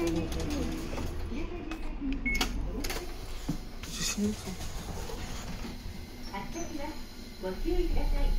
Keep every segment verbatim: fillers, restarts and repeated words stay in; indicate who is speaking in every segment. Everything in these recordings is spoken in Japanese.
Speaker 1: ご注意ください。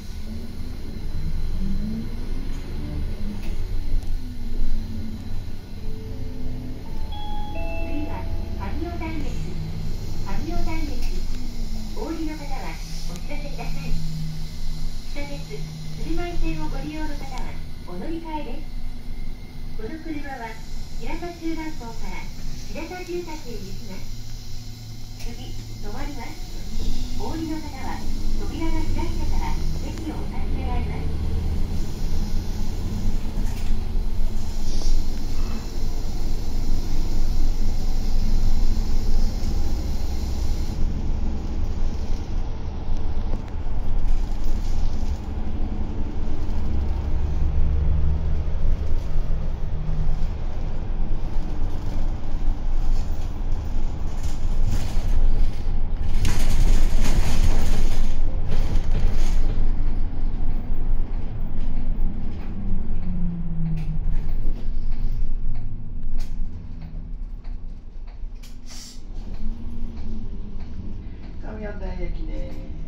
Speaker 1: 次は上尾台駅。上尾台駅。お降りの方はお知らせください。地下鉄鶴舞線をご利用の方はお乗り換えです。この車は平田中学校から平田住宅へ行きます。次、止まります。お降りの方は扉が開いてから席をお立ち願います。
Speaker 2: 上尾台駅です。